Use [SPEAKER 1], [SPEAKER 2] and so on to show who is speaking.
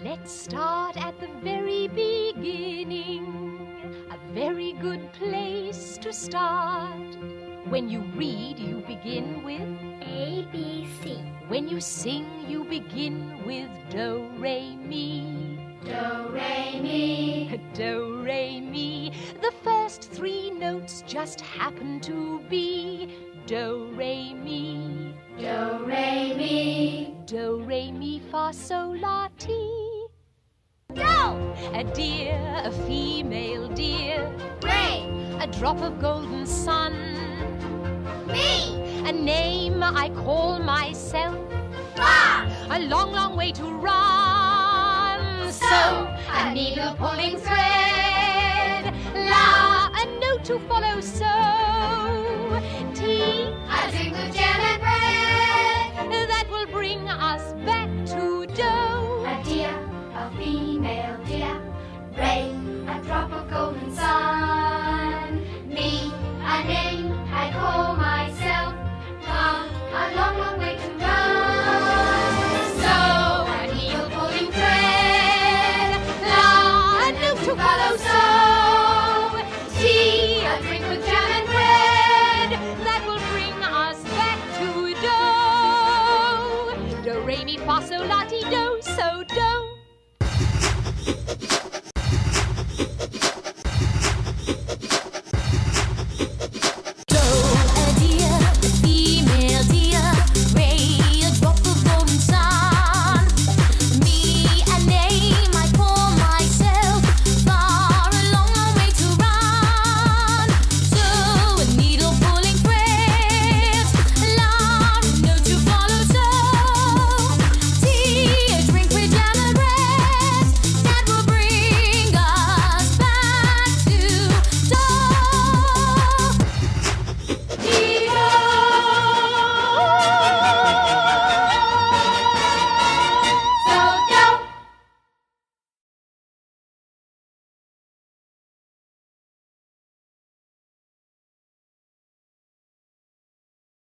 [SPEAKER 1] Let's start at the very beginning. A very good place to start. When you read, you begin with
[SPEAKER 2] A, B, C.
[SPEAKER 1] When you sing, you begin with do, re, mi.
[SPEAKER 2] Do, re, mi.
[SPEAKER 1] Do, re, mi. The first three notes just happen to be do, re, mi.
[SPEAKER 2] Do, re, mi.
[SPEAKER 1] Do, re, mi, fa, sol, la, ti.
[SPEAKER 2] Do.
[SPEAKER 1] A deer, a female deer.
[SPEAKER 2] Re.
[SPEAKER 1] A drop of golden sun.
[SPEAKER 2] Mi.
[SPEAKER 1] A name I call myself.
[SPEAKER 2] Fa.
[SPEAKER 1] A long, long way to run.
[SPEAKER 2] So, a needle pulling thread.
[SPEAKER 1] La, a note to follow. So, T,
[SPEAKER 2] A drink with jam and bread.
[SPEAKER 1] that will bring us back to do.
[SPEAKER 2] A deer, a female deer. Re, a drop of golden sun. Mi, a name I call myself. Fa, a long, long way to run. So, a needle pulling thread. La, a note to follow. So, tea, a drink with jam and bread.
[SPEAKER 1] That will bring us back to do. Do, re, mi, fa, sol, la, ti, do. So, do.